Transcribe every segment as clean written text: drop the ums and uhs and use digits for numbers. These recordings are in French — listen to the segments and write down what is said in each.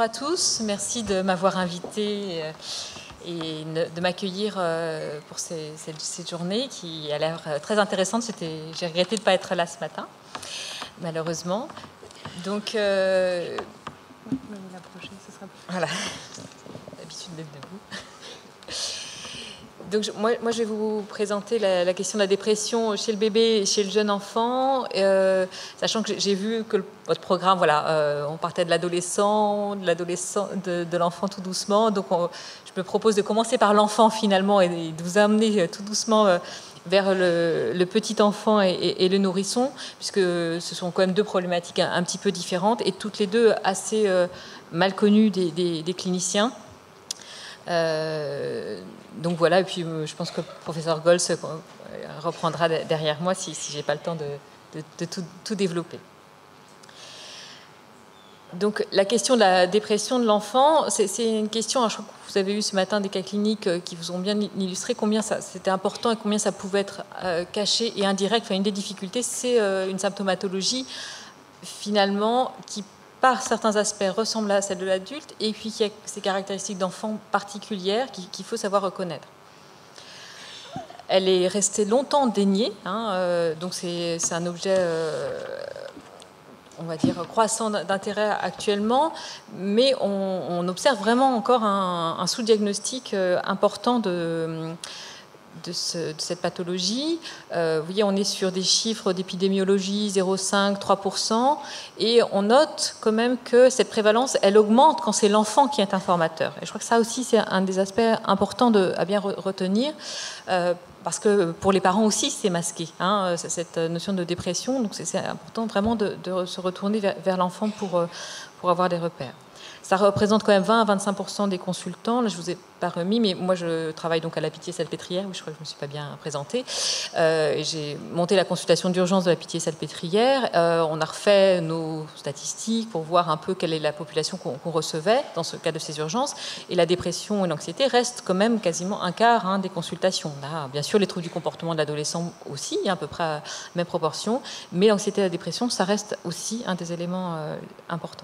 à tous, merci de m'avoir invité et de m'accueillir pour cette journée qui a l'air très intéressante. J'ai regretté de ne pas être là ce matin, malheureusement. Donc, la prochaine, ce sera... Voilà, l'habitude d'être debout. Donc, moi, je vais vous présenter la question de la dépression chez le bébé et chez le jeune enfant, sachant que j'ai vu que votre programme, voilà, on partait de l'adolescent, de l'enfant tout doucement. Donc, je me propose de commencer par l'enfant finalement et de vous amener tout doucement vers le petit enfant et le nourrisson, puisque ce sont quand même deux problématiques un petit peu différentes et toutes les deux assez mal connues des cliniciens. Donc voilà, et puis je pense que le professeur Gols reprendra derrière moi si j'ai pas le temps de tout développer. Donc la question de la dépression de l'enfant, c'est une question, je crois que vous avez eu ce matin des cas cliniques qui vous ont bien illustré combien c'était important et combien ça pouvait être caché et indirect. Enfin, une des difficultés, c'est une symptomatologie finalement qui par certains aspects ressemble à celle de l'adulte et puis qui a ces caractéristiques d'enfant particulières qu'il faut savoir reconnaître. Elle est restée longtemps déniée, donc c'est un objet, on va dire, croissant d'intérêt actuellement, mais on observe vraiment encore un sous-diagnostic important de cette pathologie. Vous voyez, on est sur des chiffres d'épidémiologie 0,5, 3%, et on note quand même que cette prévalence, elle augmente quand c'est l'enfant qui est informateur. Et je crois que ça aussi, c'est un des aspects importants à bien retenir, parce que pour les parents aussi, c'est masqué, cette notion de dépression. Donc c'est important vraiment de se retourner vers l'enfant pour avoir des repères. Ça représente quand même 20 à 25% des consultants. Là, je ne vous ai pas remis, mais moi, je travaille donc à la Pitié-Salpêtrière. Oui, je crois que je ne me suis pas bien présentée. J'ai monté la consultation d'urgence de la Pitié-Salpêtrière. On a refait nos statistiques pour voir un peu quelle est la population qu'on recevait dans ce cas de ces urgences. Et la dépression et l'anxiété restent quand même quasiment un quart des consultations. On a bien sûr les troubles du comportement de l'adolescent aussi, à peu près à la même proportion. Mais l'anxiété et la dépression, ça reste aussi un des éléments importants.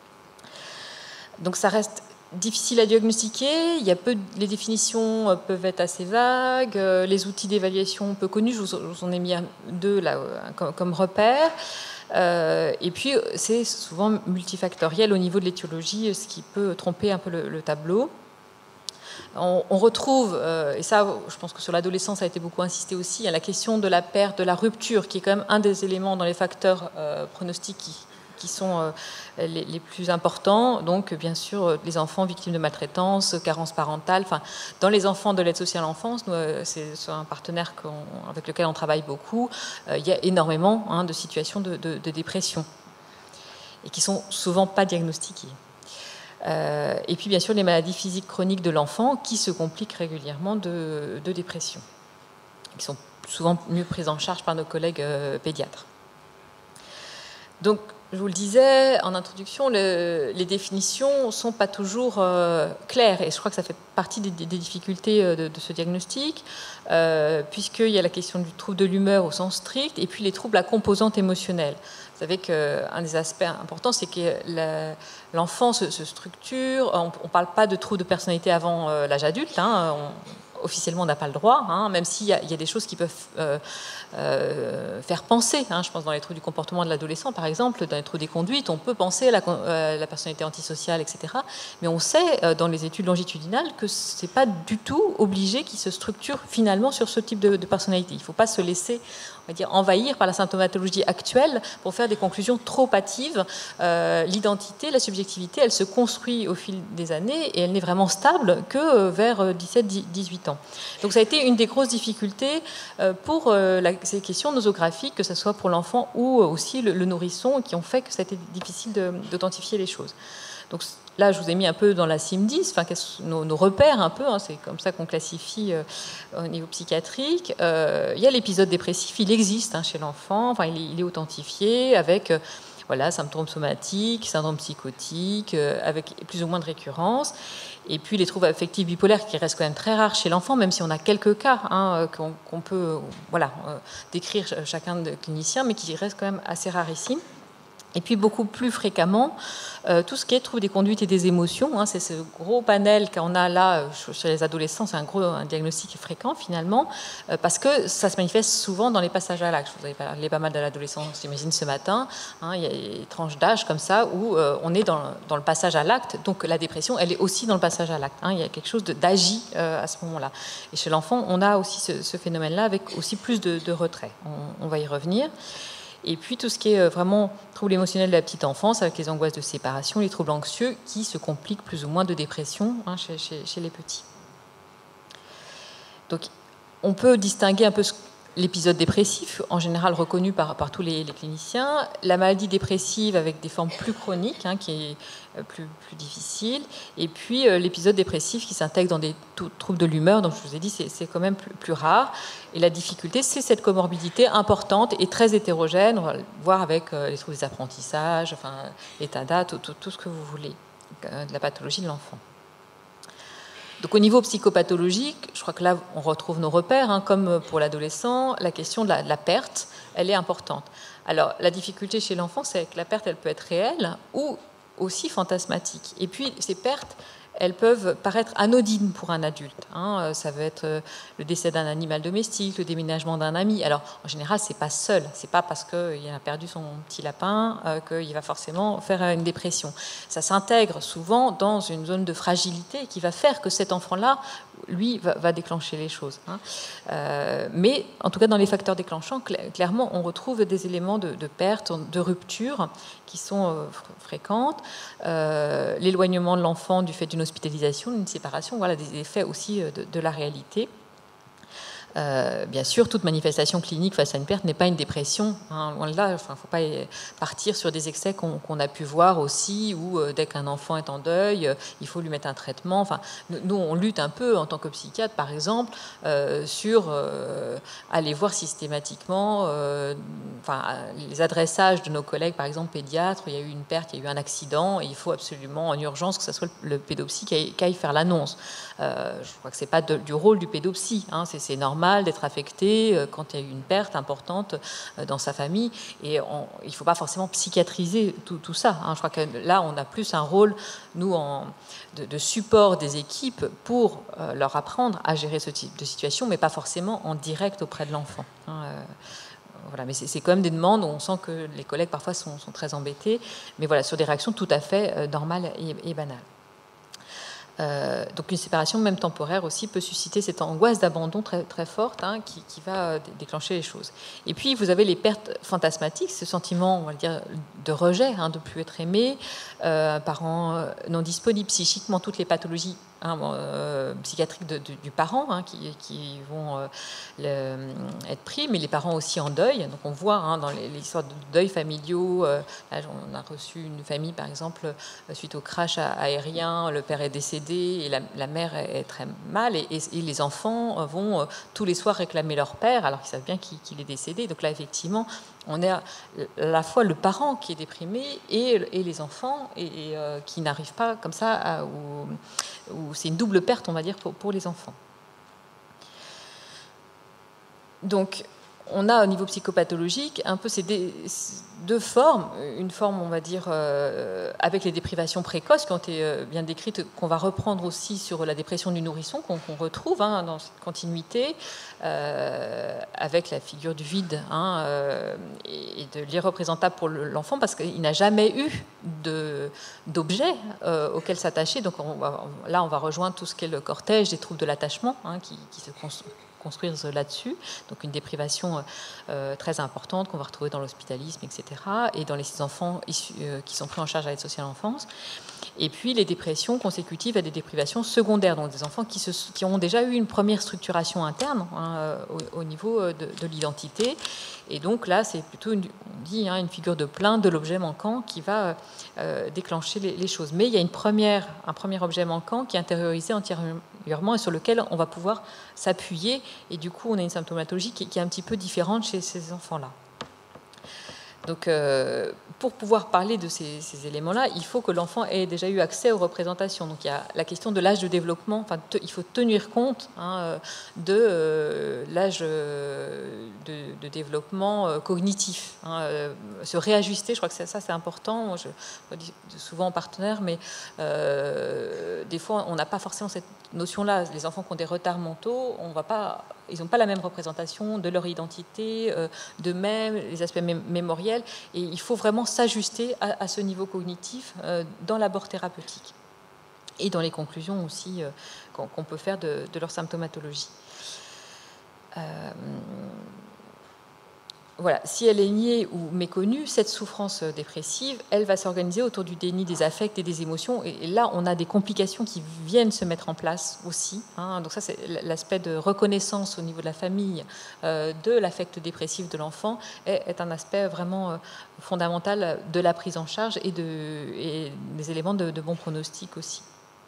Donc ça reste difficile à diagnostiquer, les définitions peuvent être assez vagues, les outils d'évaluation peu connus, je vous en ai mis deux là, comme repères, et puis c'est souvent multifactoriel au niveau de l'étiologie, ce qui peut tromper un peu le tableau. On retrouve, et ça je pense que sur l'adolescence ça a été beaucoup insisté aussi, la question de la perte, de la rupture, qui est quand même un des éléments dans les facteurs pronostiques qui sont les plus importants. Donc, bien sûr, les enfants victimes de maltraitance, carence parentale. Enfin, dans les enfants de l'aide sociale à l'enfance, c'est un partenaire avec lequel on travaille beaucoup. Il y a énormément de situations de dépression et qui sont souvent pas diagnostiquées. Et puis, bien sûr, les maladies physiques chroniques de l'enfant qui se compliquent régulièrement de dépression, qui sont souvent mieux prises en charge par nos collègues pédiatres. Donc, je vous le disais en introduction, les définitions ne sont pas toujours claires et je crois que ça fait partie des difficultés de ce diagnostic, puisqu'il y a la question du trouble de l'humeur au sens strict et puis les troubles à composante émotionnelle. Vous savez qu'un des aspects importants, c'est que l'enfant se structure. On ne parle pas de trouble de personnalité avant l'âge adulte. Officiellement, on n'a pas le droit, même s'il y a des choses qui peuvent faire penser. Je pense dans les troubles du comportement de l'adolescent, par exemple, dans les troubles des conduites, on peut penser à la personnalité antisociale, etc. Mais on sait, dans les études longitudinales, que ce n'est pas du tout obligé qu'il se structure finalement sur ce type de personnalité. Il ne faut pas se laisser, on va dire, envahir par la symptomatologie actuelle pour faire des conclusions trop hâtives. L'identité, la subjectivité, elle se construit au fil des années et elle n'est vraiment stable que vers 17-18 ans. Donc ça a été une des grosses difficultés pour ces questions nosographiques, que ce soit pour l'enfant ou aussi le nourrisson, qui ont fait que ça a été difficile d'authentifier les choses. Donc là, je vous ai mis un peu dans la CIM-10, nos repères un peu, c'est comme ça qu'on classifie au niveau psychiatrique. Il y a l'épisode dépressif, il existe chez l'enfant, il est authentifié avec symptômes somatiques, syndrome psychotique, avec plus ou moins de récurrence. Et puis les troubles affectifs bipolaires qui restent quand même très rares chez l'enfant, même si on a quelques cas qu'on peut décrire chacun de cliniciens, mais qui restent quand même assez rarissimes. Et puis beaucoup plus fréquemment, tout ce qui est trouble des conduites et des émotions, c'est ce gros panel qu'on a là chez les adolescents, c'est un diagnostic fréquent finalement, parce que ça se manifeste souvent dans les passages à l'acte. Je vous avais parlé pas mal de l'adolescence, j'imagine, ce matin. Il y a des tranches d'âge comme ça où on est dans le passage à l'acte, donc la dépression, elle est aussi dans le passage à l'acte. Il y a quelque chose d'agi à ce moment-là. Et chez l'enfant, on a aussi ce phénomène-là avec aussi plus de retrait. On va y revenir. Et puis tout ce qui est vraiment troubles émotionnels de la petite enfance, avec les angoisses de séparation, les troubles anxieux, qui se compliquent plus ou moins de dépression chez les petits. Donc on peut distinguer un peu l'épisode dépressif, en général reconnu par tous les cliniciens, la maladie dépressive avec des formes plus chroniques, qui est plus difficile, et puis l'épisode dépressif qui s'intègre dans des troubles de l'humeur, donc je vous ai dit c'est quand même plus rare, et la difficulté c'est cette comorbidité importante et très hétérogène, on va le voir avec les troubles des apprentissages, enfin, les TADA, tout ce que vous voulez, de la pathologie de l'enfant. Donc au niveau psychopathologique, je crois que là on retrouve nos repères, comme pour l'adolescent, la question de la perte, elle est importante. Alors la difficulté chez l'enfant, c'est que la perte, elle peut être réelle ou aussi fantasmatique. Et puis ces pertes, elles peuvent paraître anodines pour un adulte. Ça va être le décès d'un animal domestique, le déménagement d'un ami. Alors, en général, c'est pas seul. C'est pas parce qu'il a perdu son petit lapin qu'il va forcément faire une dépression. Ça s'intègre souvent dans une zone de fragilité qui va faire que cet enfant-là, lui, va déclencher les choses. Mais, en tout cas, dans les facteurs déclenchants, clairement, on retrouve des éléments de perte, de rupture qui sont fréquentes. L'éloignement de l'enfant du fait d'une hospitalisation, d'une séparation, voilà des effets aussi de la réalité. Bien sûr, toute manifestation clinique face à une perte n'est pas une dépression. Loin de là, il ne faut pas partir sur des excès qu'on a pu voir aussi, où dès qu'un enfant est en deuil, il faut lui mettre un traitement. Enfin, nous, on lutte un peu en tant que psychiatre, par exemple, sur aller voir systématiquement les adressages de nos collègues, par exemple pédiatres. Il y a eu une perte, il y a eu un accident, et il faut absolument en urgence que ce soit le pédopsie qui aille faire l'annonce. Je crois que ce n'est pas du rôle du pédopsie, c'est normal d'être affecté quand il y a eu une perte importante dans sa famille, et il ne faut pas forcément psychiatriser tout ça. Je crois que là, on a plus un rôle, nous, de support des équipes pour leur apprendre à gérer ce type de situation, mais pas forcément en direct auprès de l'enfant. Voilà, mais c'est quand même des demandes où on sent que les collègues parfois sont très embêtés, mais voilà, sur des réactions tout à fait normales et banales. Donc une séparation, même temporaire aussi, peut susciter cette angoisse d'abandon très, très forte qui va déclencher les choses. Et puis vous avez les pertes fantasmatiques, ce sentiment, on va dire, de rejet, de ne plus être aimé, parent non disponible psychiquement, toutes les pathologies psychiatriques du parent qui vont être pris, mais les parents aussi en deuil. Donc on voit dans les histoires de deuil familiaux, là, on a reçu une famille par exemple suite au crash aérien, le père est décédé et la mère est très mal, et les enfants vont tous les soirs réclamer leur père alors qu'ils savent bien qu'il est décédé. Donc là effectivement on est à la fois le parent qui est déprimé et les enfants et qui n'arrivent pas comme ça où c'est une double perte, on va dire, pour les enfants. Donc, on a au niveau psychopathologique un peu ces deux formes. Une forme, on va dire, avec les déprivations précoces qui ont été bien décrites, qu'on va reprendre aussi sur la dépression du nourrisson, qu'on retrouve dans cette continuité, avec la figure du vide et de l'irreprésentable pour l'enfant, parce qu'il n'a jamais eu d'objet auquel s'attacher. Donc là, on va rejoindre tout ce qui est le cortège des troubles de l'attachement qui se construire là-dessus, donc une déprivation très importante qu'on va retrouver dans l'hospitalisme, etc., et dans les enfants qui sont pris en charge à l'aide sociale à l'enfance. Et puis les dépressions consécutives à des déprivations secondaires, donc des enfants qui ont déjà eu une première structuration interne au niveau de l'identité. Et donc là, c'est plutôt, on dit, une figure de plainte de l'objet manquant qui va déclencher les choses. Mais il y a un premier objet manquant qui est intériorisé antérieurement et sur lequel on va pouvoir s'appuyer. Et du coup, on a une symptomatologie qui est un petit peu différente chez ces enfants-là. Donc, pour pouvoir parler de ces éléments-là, il faut que l'enfant ait déjà eu accès aux représentations. Donc, il y a la question de l'âge de développement. Enfin, il faut tenir compte de l'âge de développement cognitif. Se réajuster, je crois que ça, c'est important. Moi, je dis souvent aux partenaires, mais des fois, on n'a pas forcément cette notion-là. Les enfants qui ont des retards mentaux, ils n'ont pas la même représentation de leur identité, d'eux-mêmes, les aspects mémoriels, et il faut vraiment s'ajuster à ce niveau cognitif dans l'abord thérapeutique et dans les conclusions aussi qu'on peut faire de leur symptomatologie. Voilà, si elle est niée ou méconnue, cette souffrance dépressive, elle va s'organiser autour du déni des affects et des émotions. Et là, on a des complications qui viennent se mettre en place aussi. Donc ça, c'est l'aspect de reconnaissance au niveau de la famille de l'affect dépressif de l'enfant est un aspect vraiment fondamental de la prise en charge et des éléments de bon pronostic aussi.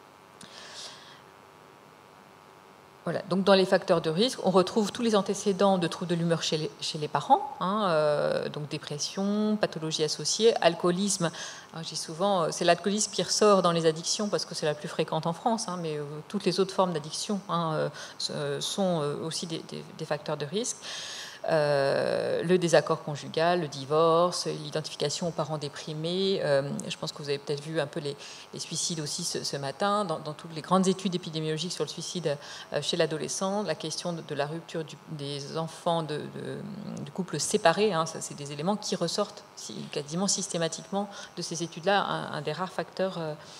Voilà. Donc, dans les facteurs de risque, on retrouve tous les antécédents de troubles de l'humeur chez les parents, donc dépression, pathologie associée, alcoolisme. Alors, je dis souvent, c'est l'alcoolisme qui ressort dans les addictions parce que c'est la plus fréquente en France, mais toutes les autres formes d'addiction sont aussi des facteurs de risque. Le désaccord conjugal, le divorce, l'identification aux parents déprimés. Je pense que vous avez peut-être vu un peu les suicides aussi ce matin, dans toutes les grandes études épidémiologiques sur le suicide chez l'adolescent, la question de la rupture des enfants de couples séparés, c'est des éléments qui ressortent quasiment systématiquement de ces études-là, un des rares facteurs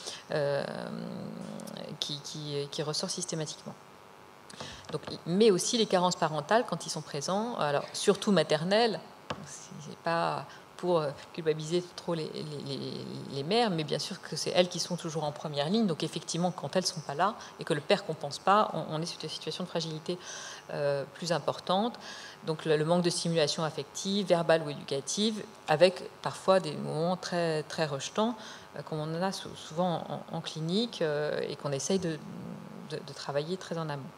qui ressort systématiquement. Donc, mais aussi les carences parentales quand ils sont présents, alors surtout maternelles, c'est pas pour culpabiliser trop les mères, mais bien sûr que c'est elles qui sont toujours en première ligne. Donc effectivement, quand elles ne sont pas là et que le père ne compense pas, on est sur des situations de fragilité plus importantes. Donc le manque de stimulation affective, verbale ou éducative, avec parfois des moments très, très rejetants, comme on en a souvent en clinique et qu'on essaye de travailler très en amont.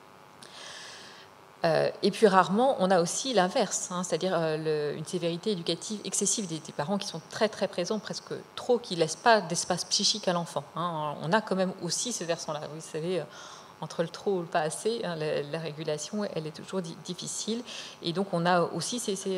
Et puis rarement, on a aussi l'inverse, c'est-à-dire une sévérité éducative excessive des parents qui sont très très présents, presque trop, qui ne laissent pas d'espace psychique à l'enfant. On a quand même aussi ce versant-là. Vous savez, entre le trop ou le pas assez, la régulation, elle est toujours difficile. Et donc on a aussi ces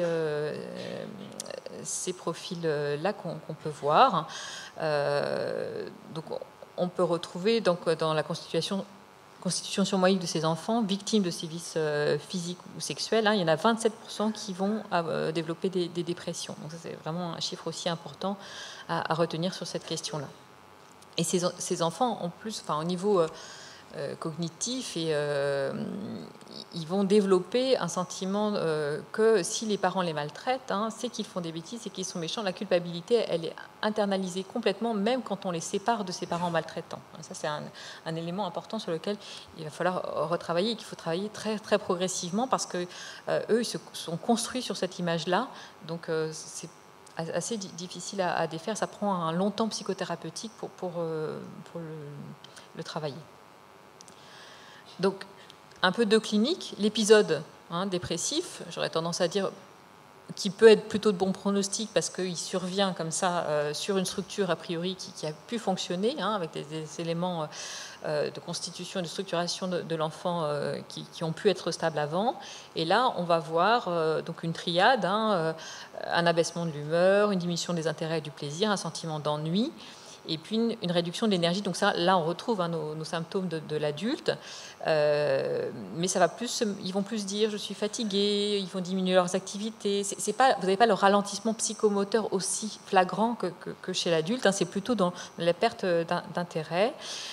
profils-là qu'on peut voir. Donc on peut retrouver donc, dans la constitution surmoïque de ces enfants victimes de sévices physiques ou sexuels, il y en a 27% qui vont développer des dépressions. Donc ça, c'est vraiment un chiffre aussi important à retenir sur cette question-là. Et ces enfants, en plus, au niveau cognitif, et ils vont développer un sentiment que si les parents les maltraitent, c'est qu'ils font des bêtises et qu'ils sont méchants. La culpabilité, elle est internalisée complètement, même quand on les sépare de ses parents maltraitants. Ça, c'est un élément important sur lequel il va falloir retravailler et qu'il faut travailler très, très progressivement parce que eux, ils se sont construits sur cette image-là. Donc, c'est assez difficile à défaire. Ça prend un long temps psychothérapeutique pour le travailler. Donc, un peu de clinique, l'épisode dépressif, j'aurais tendance à dire qui peut être plutôt de bon pronostic parce qu'il survient comme ça sur une structure a priori qui a pu fonctionner, avec des éléments de constitution et de structuration de l'enfant qui ont pu être stables avant. Et là, on va voir donc une triade, un abaissement de l'humeur, une diminution des intérêts et du plaisir, un sentiment d'ennui, et puis une réduction de l'énergie. Donc ça, là, on retrouve nos symptômes de l'adulte, mais ça va plus, ils vont plus dire je suis fatigué, ils vont diminuer leurs activités. C'est pas, vous n'avez pas le ralentissement psychomoteur aussi flagrant que chez l'adulte, c'est plutôt dans la perte d'intérêt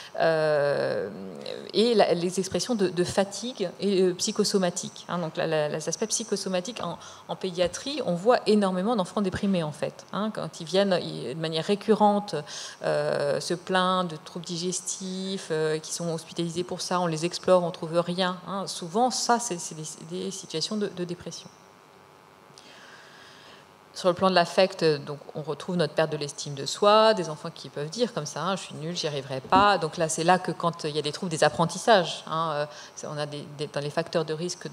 et les expressions de fatigue et psychosomatique. Donc les aspects psychosomatiques en pédiatrie, on voit énormément d'enfants déprimés en fait. Quand ils viennent de manière récurrente se plaindre de troubles digestifs, qui sont hospitalisés pour ça, on les explore, on ne trouve rien. Souvent, ça, c'est des situations de dépression. Sur le plan de l'affect, donc on retrouve notre perte de l'estime de soi, des enfants qui peuvent dire comme ça, hein, je suis nul, j'y arriverai pas. Donc là, c'est là que quand il y a des troubles des apprentissages, hein, on a dans les facteurs de risque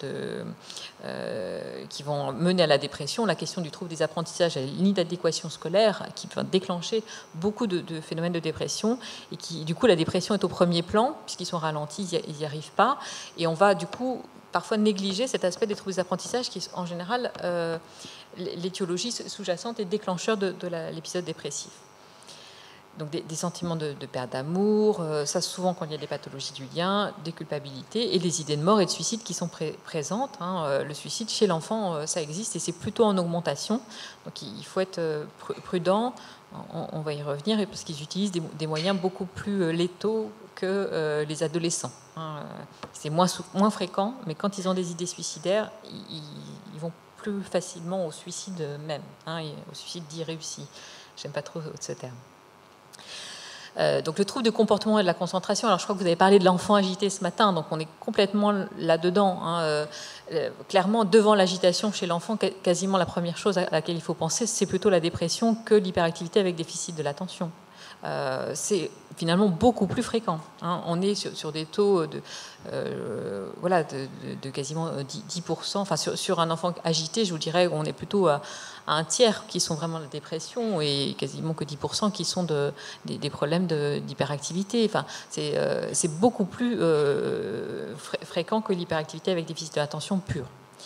qui vont mener à la dépression, la question du trouble des apprentissages et l'inadéquation scolaire qui peut déclencher beaucoup de phénomènes de dépression et qui, du coup, la dépression est au premier plan puisqu'ils sont ralentis, ils n'y arrivent pas, et on va du coup parfois négliger cet aspect des troubles des apprentissages qui, en général, l'étiologie sous-jacente et déclencheur de l'épisode dépressif. Donc des sentiments de perte d'amour, ça souvent quand il y a des pathologies du lien, des culpabilités et des idées de mort et de suicide qui sont présentes. Hein. Le suicide chez l'enfant, ça existe et c'est plutôt en augmentation. Donc il faut être prudent, on va y revenir, parce qu'ils utilisent des moyens beaucoup plus létaux que les adolescents. Hein. C'est moins fréquent, mais quand ils ont des idées suicidaires, ils vont plus facilement au suicide même, hein, au suicide dit réussi. J'aime pas trop ce terme. Donc le trouble de comportement et de la concentration, alors je crois que vous avez parlé de l'enfant agité ce matin, donc on est complètement là-dedans. Hein. Clairement, devant l'agitation chez l'enfant, quasiment la première chose à laquelle il faut penser, c'est plutôt la dépression que l'hyperactivité avec déficit de l'attention. C'est finalement beaucoup plus fréquent. Hein. On est sur des taux de quasiment 10%. Enfin, sur un enfant agité, je vous dirais qu'on est plutôt à un tiers qui sont vraiment de la dépression et quasiment que 10% qui sont des problèmes d'hyperactivité. Enfin, c'est beaucoup plus fréquent que l'hyperactivité avec déficit de l'attention pure.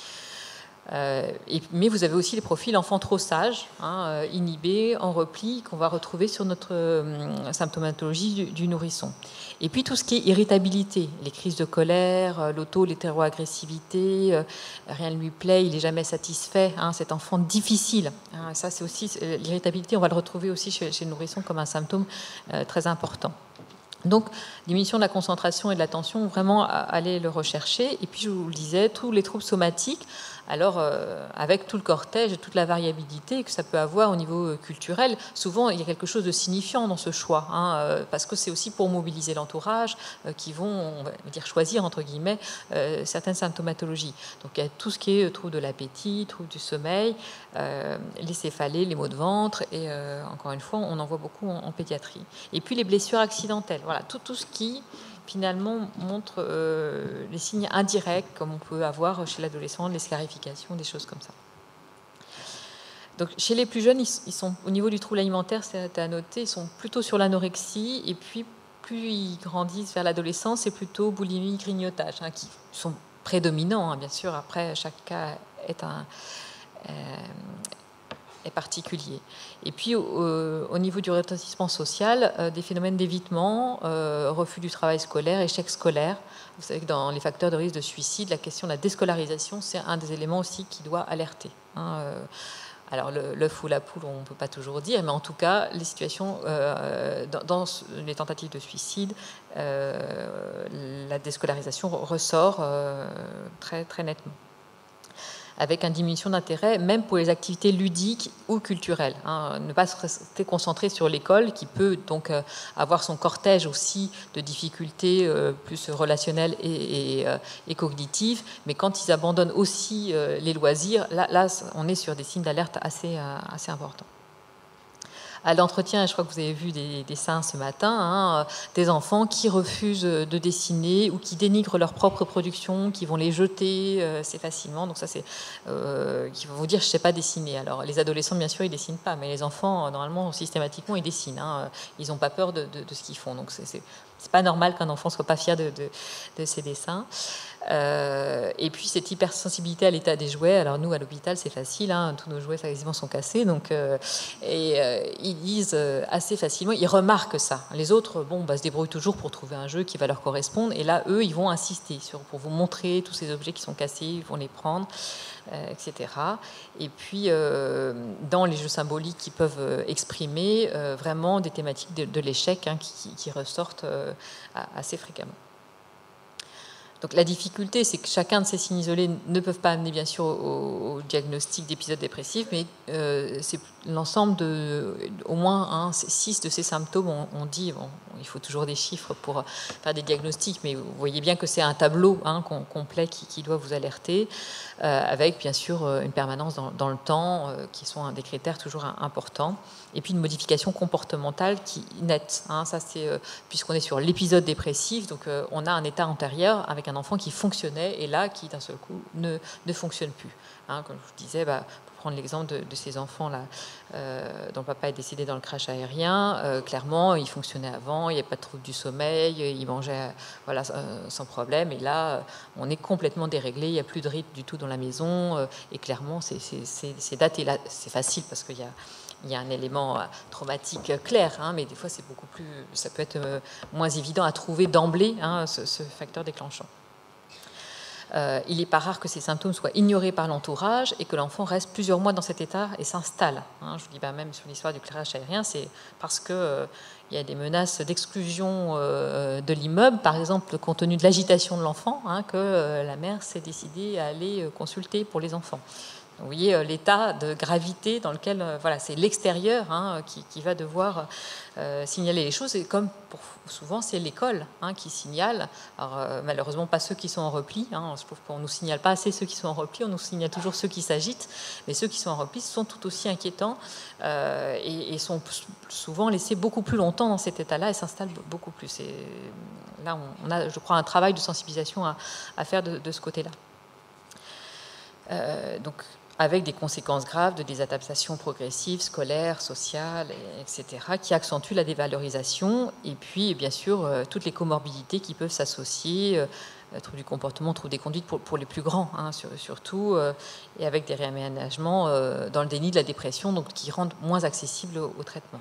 Mais vous avez aussi les profils enfants trop sages, hein, inhibés, en repli, qu'on va retrouver sur notre symptomatologie du nourrisson. Et puis tout ce qui est irritabilité, les crises de colère, l'hétéroagressivité, rien ne lui plaît, il n'est jamais satisfait, hein, cet enfant difficile. Hein, ça, c'est aussi l'irritabilité, on va le retrouver aussi chez le nourrisson comme un symptôme très important. Donc, diminution de la concentration et de l'attention, vraiment aller le rechercher. Et puis, je vous le disais, tous les troubles somatiques, alors avec tout le cortège et toute la variabilité que ça peut avoir au niveau culturel, souvent il y a quelque chose de signifiant dans ce choix, hein, parce que c'est aussi pour mobiliser l'entourage qui vont, on va dire, choisir entre guillemets certaines symptomatologies. Donc il y a tout ce qui est trouble de l'appétit, trouble du sommeil, les céphalées, les maux de ventre, et encore une fois, on en voit beaucoup en pédiatrie. Et puis les blessures accidentelles, voilà, tout ce qui finalement montre les signes indirects, comme on peut avoir chez l'adolescent, les scarifications, des choses comme ça. Donc, chez les plus jeunes, ils sont, au niveau du trouble alimentaire, c'est à noter, ils sont plutôt sur l'anorexie, et puis plus ils grandissent vers l'adolescence, c'est plutôt boulimie, grignotage, hein, qui sont prédominants, hein, bien sûr. Après, chaque cas est particulier. Et puis au niveau du retentissement social, des phénomènes d'évitement, refus du travail scolaire, échec scolaire. Vous savez que dans les facteurs de risque de suicide, la question de la déscolarisation, c'est un des éléments aussi qui doit alerter. Hein. Alors l'œuf ou la poule, on ne peut pas toujours dire, mais en tout cas, les situations, dans les tentatives de suicide, la déscolarisation ressort très, très nettement, avec une diminution d'intérêt, même pour les activités ludiques ou culturelles. Hein. Ne pas se rester concentré sur l'école, qui peut donc avoir son cortège aussi de difficultés plus relationnelles et cognitives, mais quand ils abandonnent aussi les loisirs, là, on est sur des signes d'alerte assez importants. À l'entretien, je crois que vous avez vu des dessins ce matin, hein, des enfants qui refusent de dessiner ou qui dénigrent leur propre production, qui vont les jeter assez facilement. Donc ça, c'est qui vont vous dire je ne sais pas dessiner. Alors les adolescents, bien sûr, ils dessinent pas, mais les enfants, normalement, systématiquement, ils dessinent. Hein. Ils n'ont pas peur de ce qu'ils font. Donc c'est pas normal qu'un enfant soit pas fier de ses dessins. Et puis cette hypersensibilité à l'état des jouets. Alors nous à l'hôpital c'est facile, hein, tous nos jouets quasiment sont cassés, donc ils disent assez facilement, ils remarquent ça. Les autres se débrouillent toujours pour trouver un jeu qui va leur correspondre, et là eux ils vont insister pour vous montrer tous ces objets qui sont cassés, ils vont les prendre, etc. Et puis dans les jeux symboliques, ils peuvent exprimer vraiment des thématiques de l'échec, hein, qui ressortent assez fréquemment. Donc la difficulté, c'est que chacun de ces signes isolés ne peuvent pas amener bien sûr au diagnostic d'épisode dépressif, mais c'est l'ensemble au moins 6 de ces symptômes. On dit, il faut toujours des chiffres pour faire des diagnostics, mais vous voyez bien que c'est un tableau, hein, complet qui doit vous alerter. avec bien sûr une permanence dans le temps, qui sont des critères toujours importants. Et puis une modification comportementale qui nette. Ça, c'est puisqu'on est sur l'épisode dépressif, donc on a un état antérieur avec un enfant qui fonctionnait et là qui d'un seul coup ne fonctionne plus. Comme je vous disais, pour prendre l'exemple de ces enfants-là dont le papa est décédé dans le crash aérien, clairement, il fonctionnait avant, il n'y avait pas de trouble du sommeil, il mangeait sans problème, et là, on est complètement déréglé, il n'y a plus de rythme du tout dans la maison, et clairement, c'est daté. Là, c'est facile parce qu'il y a un élément traumatique clair, mais des fois, ça peut être moins évident à trouver d'emblée, ce facteur déclenchant. Il n'est pas rare que ces symptômes soient ignorés par l'entourage et que l'enfant reste plusieurs mois dans cet état et s'installe. Je vous dis même sur l'histoire du crash aérien, c'est parce qu'il y a des menaces d'exclusion de l'immeuble, par exemple, compte tenu de l'agitation de l'enfant, que la mère s'est décidée à aller consulter pour les enfants. Vous voyez l'état de gravité dans lequel c'est l'extérieur qui va devoir signaler les choses. Et comme souvent, c'est l'école qui signale. Alors, malheureusement, pas ceux qui sont en repli. Je trouve qu'on ne nous signale pas assez ceux qui sont en repli. On nous signale toujours ceux qui s'agitent. Mais ceux qui sont en repli sont tout aussi inquiétants et sont souvent laissés beaucoup plus longtemps dans cet état-là et s'installent beaucoup plus. Et là, on a, je crois, un travail de sensibilisation à faire de ce côté-là. Donc, avec des conséquences graves de désadaptation progressive, scolaire, sociale, etc., qui accentuent la dévalorisation, et puis, bien sûr, toutes les comorbidités qui peuvent s'associer, troubles du comportement, troubles des conduites pour les plus grands, surtout, et avec des réaménagements dans le déni de la dépression, donc qui rendent moins accessible au traitement.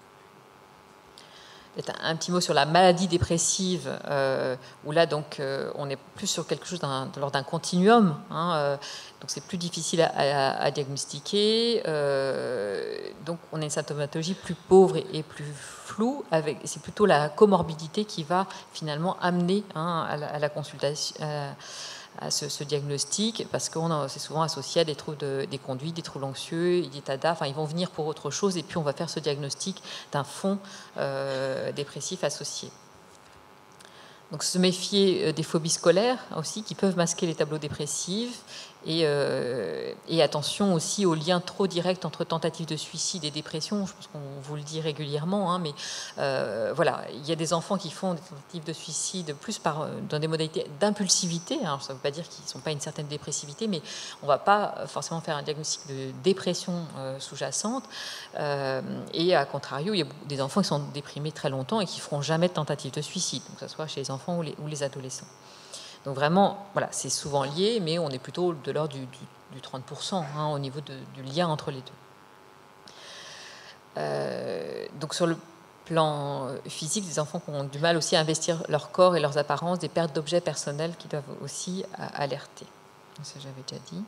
Un petit mot sur la maladie dépressive, où là, donc, on est plus sur quelque chose de l'ordre d'un continuum. Donc, c'est plus difficile à diagnostiquer. Donc, on a une symptomatologie plus pauvre et plus floue. C'est plutôt la comorbidité qui va finalement amener à la consultation, à ce diagnostic, parce que c'est souvent associé à des troubles des conduites, des troubles anxieux, des TADA, ils vont venir pour autre chose, et puis on va faire ce diagnostic d'un fond dépressif associé. Donc se méfier des phobies scolaires aussi, qui peuvent masquer les tableaux dépressifs, et attention aussi aux liens trop directs entre tentatives de suicide et dépression. Je pense qu'on vous le dit régulièrement, mais il y a des enfants qui font des tentatives de suicide plus dans des modalités d'impulsivité. Alors, ça ne veut pas dire qu'ils ne sont pas une certaine dépressivité, mais on ne va pas forcément faire un diagnostic de dépression sous-jacente. Et à contrario, il y a des enfants qui sont déprimés très longtemps et qui ne feront jamais de tentative de suicide, donc que ce soit chez les enfants ou les adolescents. Donc vraiment, c'est souvent lié, mais on est plutôt de l'ordre du 30% au niveau du lien entre les deux. Donc sur le plan physique, des enfants qui ont du mal aussi à investir leur corps et leurs apparences, des pertes d'objets personnels qui doivent aussi alerter. Ça, j'avais déjà dit.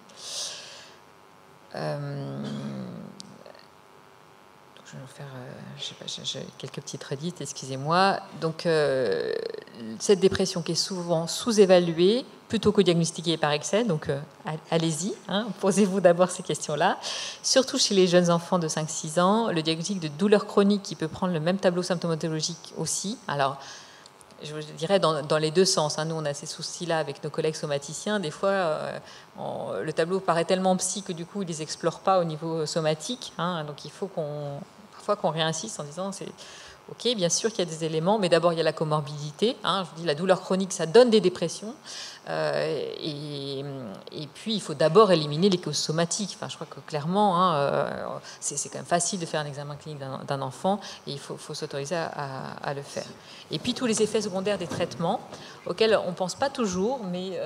Je vais faire quelques petites redites, excusez-moi. Donc, cette dépression qui est souvent sous-évaluée, plutôt que diagnostiquée par excès, donc allez-y, posez-vous d'abord ces questions-là. Surtout chez les jeunes enfants de 5-6 ans, le diagnostic de douleur chronique qui peut prendre le même tableau symptomatologique aussi. Alors, je dirais dans les deux sens. Nous, on a ces soucis-là avec nos collègues somaticiens. Des fois, le tableau paraît tellement psy que du coup, ils ne les explorent pas au niveau somatique. Donc, il faut parfois qu'on réinsiste en disant c'est ok, bien sûr qu'il y a des éléments, mais d'abord il y a la comorbidité. Je vous dis, la douleur chronique, ça donne des dépressions. Et puis il faut d'abord éliminer les causes somatiques. Je crois que clairement, c'est quand même facile de faire un examen clinique d'un enfant, et il faut s'autoriser à le faire. Et puis tous les effets secondaires des traitements, auxquels on ne pense pas toujours, mais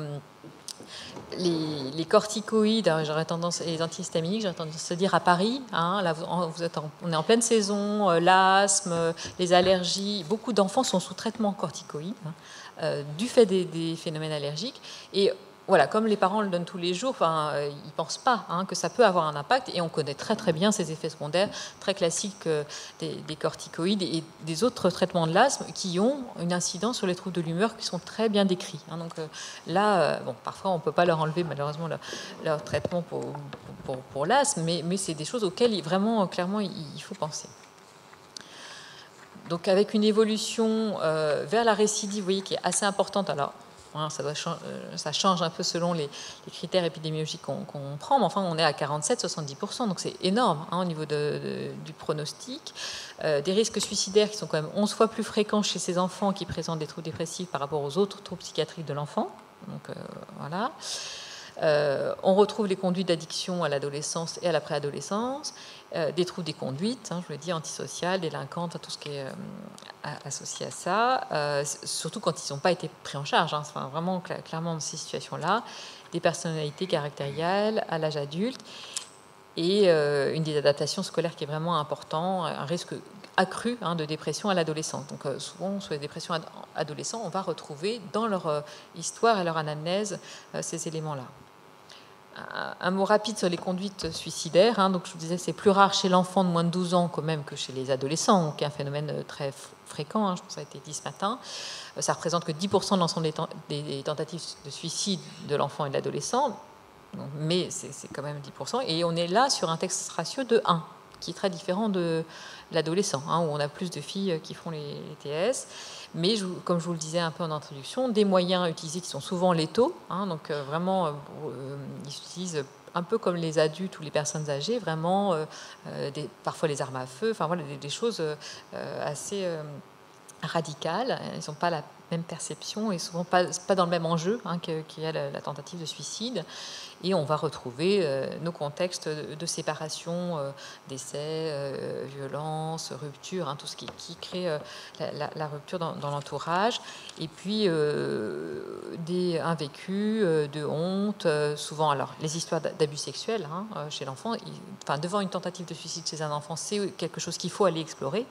les corticoïdes, et les antihistaminiques, j'aurais tendance à dire à Paris, là, on est en pleine saison, l'asthme, les allergies, beaucoup d'enfants sont sous traitement corticoïde du fait des phénomènes allergiques. Et voilà, comme les parents le donnent tous les jours, ils ne pensent pas que ça peut avoir un impact, et on connaît très très bien ces effets secondaires très classiques des corticoïdes et des autres traitements de l'asthme qui ont une incidence sur les troubles de l'humeur qui sont très bien décrits. Donc là, parfois on ne peut pas leur enlever malheureusement leur traitement pour l'asthme, mais c'est des choses auxquelles vraiment clairement il faut penser. Donc avec une évolution vers la récidive, vous voyez, qui est assez importante. Alors, hein, ça change un peu selon les critères épidémiologiques qu'on prend, mais enfin on est à 47-70%, donc c'est énorme hein, au niveau du pronostic. Des risques suicidaires qui sont quand même 11 fois plus fréquents chez ces enfants qui présentent des troubles dépressifs par rapport aux autres troubles psychiatriques de l'enfant. Donc voilà. On retrouve les conduites d'addiction à l'adolescence et à la préadolescence, des troubles des conduites, hein, je le dis, antisociales, délinquantes, tout ce qui est associé à ça, surtout quand ils n'ont pas été pris en charge, hein, enfin, vraiment clairement dans ces situations-là, des personnalités caractérielles à l'âge adulte et une désadaptation scolaire qui est vraiment important, un risque accru hein, de dépression à l'adolescence. Donc souvent, sur les dépressions adolescents, on va retrouver dans leur histoire et leur anamnèse ces éléments-là. Un mot rapide sur les conduites suicidaires. Hein, donc je vous disais, c'est plus rare chez l'enfant de moins de 12 ans quand même que chez les adolescents, qui est un phénomène très fréquent. Hein, je pense que ça a été dit ce matin. Ça représente que 10% de l'ensemble des tentatives de suicide de l'enfant et de l'adolescent, mais c'est quand même 10%. Et on est là sur un texte ratio de 1, qui est très différent de l'adolescent, hein, où on a plus de filles qui font les TS. Mais comme je vous le disais un peu en introduction, des moyens utilisés qui sont souvent létaux, hein, donc vraiment ils utilisent un peu comme les adultes ou les personnes âgées, vraiment parfois les armes à feu, enfin voilà des choses assez radicales. Ils n'ont pas la même perception et souvent pas dans le même enjeu hein, qu'il y a la tentative de suicide. Et on va retrouver nos contextes de séparation, décès, violence, rupture, hein, tout ce qui crée la rupture dans l'entourage. Et puis un vécu de honte, souvent alors les histoires d'abus sexuels hein, chez l'enfant. Enfin, devant une tentative de suicide chez un enfant, c'est quelque chose qu'il faut aller explorer.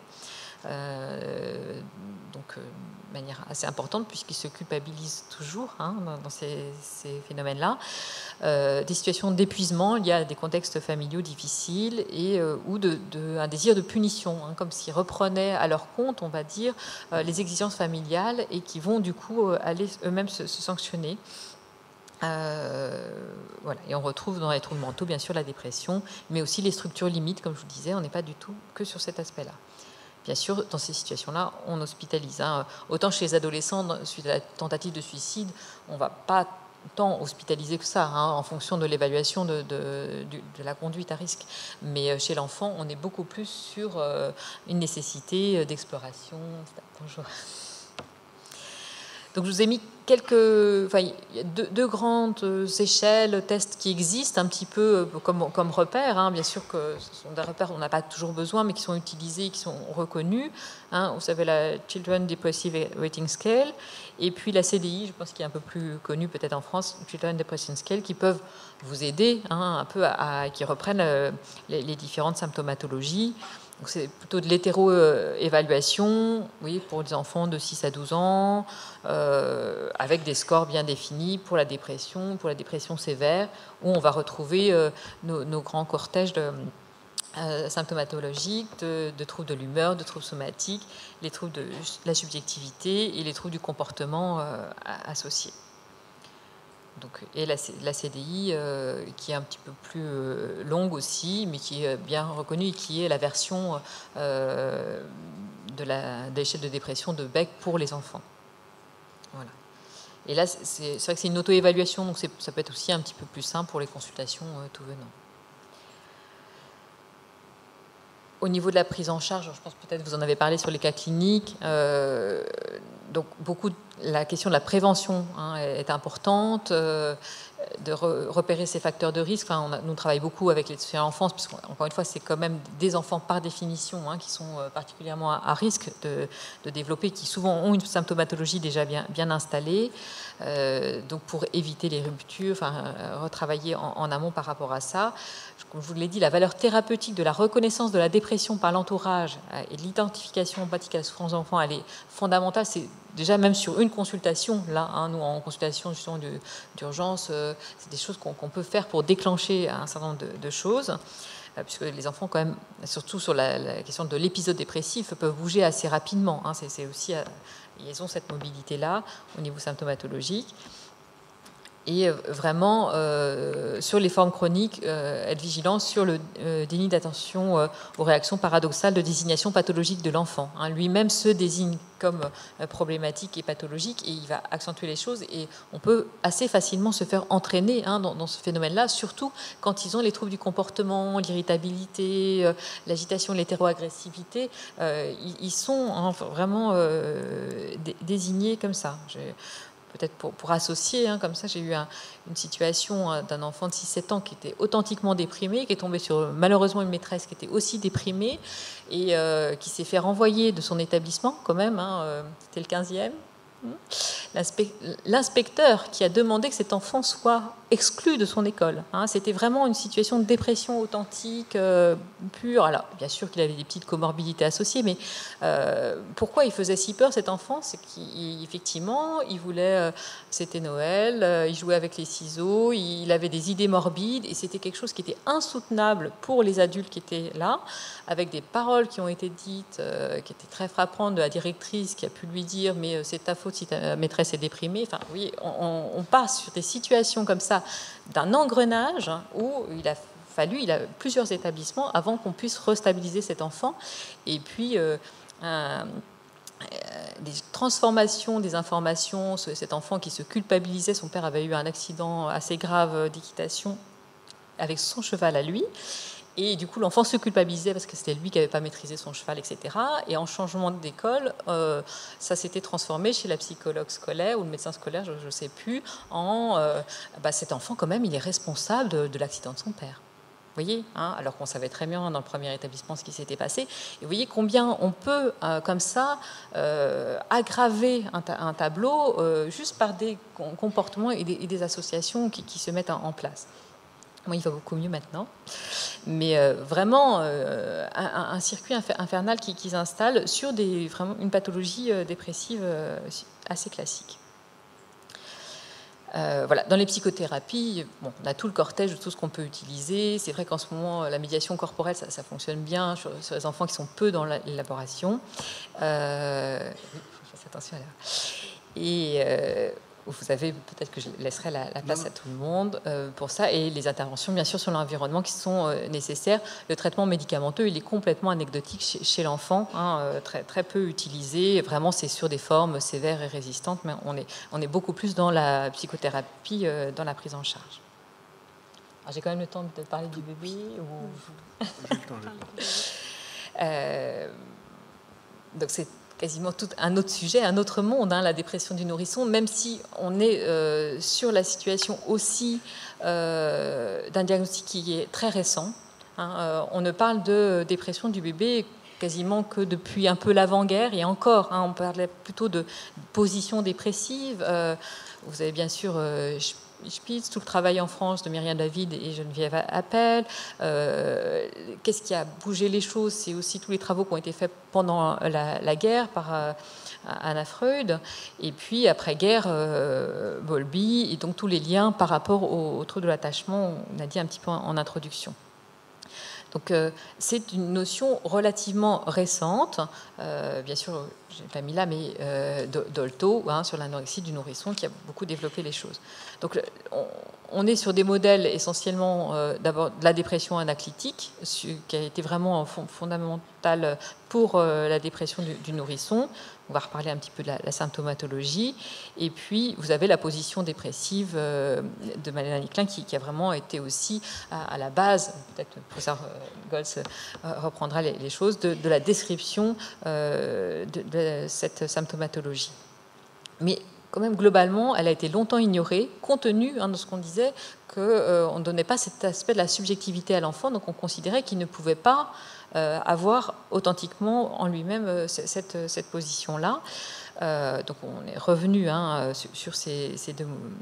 Donc de manière assez importante puisqu'ils se culpabilisent toujours hein, dans ces phénomènes-là. Des situations d'épuisement, il y a des contextes familiaux difficiles et ou un désir de punition, hein, comme s'ils reprenaient à leur compte, on va dire, les exigences familiales et qui vont du coup aller eux-mêmes se sanctionner. Voilà. Et on retrouve dans les troubles mentaux bien sûr la dépression, mais aussi les structures limites, comme je vous disais, on n'est pas du tout que sur cet aspect-là. Bien sûr, dans ces situations-là, on hospitalise. Hein. Autant chez les adolescents, suite à la tentative de suicide, on ne va pas tant hospitaliser que ça, hein, en fonction de l'évaluation de la conduite à risque. Mais chez l'enfant, on est beaucoup plus sur une nécessité d'exploration. Bonjour. Donc je vous ai mis il y a deux grandes échelles, tests qui existent un petit peu comme repères. Hein. Bien sûr que ce sont des repères dont on n'a pas toujours besoin, mais qui sont utilisés, qui sont reconnus. Hein. Vous savez, la Children Depressive Rating Scale, et puis la CDI, je pense qu'il est un peu plus connu peut-être en France, Children Depression Scale, qui peuvent vous aider hein, un peu qui reprennent les différentes symptomatologies. C'est plutôt de l'hétéro-évaluation, oui, pour des enfants de 6 à 12 ans, avec des scores bien définis pour la dépression sévère, où on va retrouver nos grands cortèges de symptomatologiques, de troubles de l'humeur, de troubles somatiques, les troubles de la subjectivité et les troubles du comportement associés. Donc, et la CDI qui est un petit peu plus longue aussi, mais qui est bien reconnue et qui est la version de l'échelle de dépression de Beck pour les enfants. Voilà. Et là, c'est vrai que c'est une auto-évaluation, donc ça peut être aussi un petit peu plus simple pour les consultations tout venant. Au niveau de la prise en charge, je pense peut-être que vous en avez parlé sur les cas cliniques, donc la question de la prévention hein, est importante, de repérer ces facteurs de risque. Enfin, nous travaillons beaucoup avec les soutiens à l'enfance, puisqu'encore une fois, c'est quand même des enfants par définition hein, qui sont particulièrement à risque de développer, qui souvent ont une symptomatologie déjà bien installée. Donc pour éviter les ruptures, retravailler en amont par rapport à ça. Comme je vous l'ai dit, la valeur thérapeutique de la reconnaissance de la dépression par l'entourage et de l'identification empathique à la souffrance de l'enfant, elle est fondamentale. C'est déjà même sur une consultation, là, hein, nous en consultation justement d'urgence, c'est des choses qu'on peut faire pour déclencher un certain nombre de choses, puisque les enfants quand même, surtout sur la question de l'épisode dépressif, peuvent bouger assez rapidement. Hein, c'est aussi, ils ont cette mobilité-là au niveau symptomatologique. Et vraiment, sur les formes chroniques, être vigilant sur le déni d'attention aux réactions paradoxales de désignation pathologique de l'enfant. Hein. Lui-même se désigne comme problématique et pathologique, et il va accentuer les choses, et on peut assez facilement se faire entraîner hein, dans ce phénomène-là, surtout quand ils ont les troubles du comportement, l'irritabilité, l'agitation, l'hétéroagressivité. Ils sont hein, vraiment désignés comme ça. Peut-être pour associer, hein, comme ça, j'ai eu une situation d'un enfant de 6-7 ans qui était authentiquement déprimé, qui est tombé sur malheureusement une maîtresse qui était aussi déprimée et qui s'est fait renvoyer de son établissement quand même, hein, c'était le 15e. L'inspecteur qui a demandé que cet enfant soit exclu de son école. Hein, c'était vraiment une situation de dépression authentique, pure. Alors, bien sûr qu'il avait des petites comorbidités associées, mais pourquoi il faisait si peur, cet enfant? C'est qu'effectivement, il voulait... c'était Noël, il jouait avec les ciseaux, il avait des idées morbides, et c'était quelque chose qui était insoutenable pour les adultes qui étaient là, avec des paroles qui ont été dites, qui étaient très frappantes, de la directrice qui a pu lui dire « mais c'est ta faute si ta maîtresse est déprimée ». Enfin, oui, on passe sur des situations comme ça, d'un engrenage où il a plusieurs établissements avant qu'on puisse restabiliser cet enfant. Et puis, des transformations des informations, cet enfant qui se culpabilisait, son père avait eu un accident assez grave d'équitation avec son cheval à lui. Et du coup, l'enfant se culpabilisait parce que c'était lui qui n'avait pas maîtrisé son cheval, etc. Et en changement d'école, ça s'était transformé chez la psychologue scolaire ou le médecin scolaire, je ne sais plus, en cet enfant, quand même, il est responsable de l'accident de son père. Vous voyez, hein, alors qu'on savait très bien dans le premier établissement ce qui s'était passé. Et vous voyez combien on peut, comme ça, aggraver un tableau juste par des comportements et des associations qui se mettent en place. Moi, il va beaucoup mieux maintenant. Mais vraiment, un circuit infernal qui s'installe sur vraiment une pathologie dépressive assez classique. Voilà. Dans les psychothérapies, bon, on a tout le cortège de tout ce qu'on peut utiliser. C'est vrai qu'en ce moment, la médiation corporelle, ça fonctionne bien sur les enfants qui sont peu dans l'élaboration. Oui, je fais attention à là. Et vous avez, peut-être que je laisserai la place à tout le monde pour ça, et les interventions bien sûr sur l'environnement qui sont nécessaires. Le traitement médicamenteux, il est complètement anecdotique chez l'enfant, hein, très peu utilisé. Vraiment, c'est sur des formes sévères et résistantes, mais on est beaucoup plus dans la psychothérapie, dans la prise en charge. J'ai quand même le temps de parler du bébé ou... J'ai le temps. Donc c'est quasiment tout un autre sujet, un autre monde, hein, la dépression du nourrisson, même si on est sur la situation aussi d'un diagnostic qui est très récent. Hein, on ne parle de dépression du bébé quasiment que depuis un peu l'avant-guerre, et encore, hein, on parlait plutôt de position dépressive. Vous avez bien sûr... Spitz, tout le travail en France de Myriam David et Geneviève Appel. Qu'est-ce qui a bougé les choses? C'est aussi tous les travaux qui ont été faits pendant la guerre par Anna Freud, et puis après-guerre, Bowlby, et donc tous les liens par rapport au trouble de l'attachement, on a dit un petit peu en introduction. Donc c'est une notion relativement récente, bien sûr, je n'ai pas mis là, mais Dolto, hein, sur l'anorexie du nourrisson, qui a beaucoup développé les choses. Donc on est sur des modèles essentiellement d'abord de la dépression anaclitique, qui a été vraiment fondamentale pour la dépression du nourrisson. On va reparler un petit peu de la symptomatologie. Et puis, vous avez la position dépressive de Malena Nicklin qui a vraiment été aussi à la base, peut-être le professeur Goltz reprendra les choses, de la description de cette symptomatologie. Mais quand même, globalement, elle a été longtemps ignorée, compte tenu de ce qu'on disait, qu'on ne donnait pas cet aspect de la subjectivité à l'enfant, donc on considérait qu'il ne pouvait pas avoir authentiquement en lui-même cette position-là. Donc on est revenu sur cette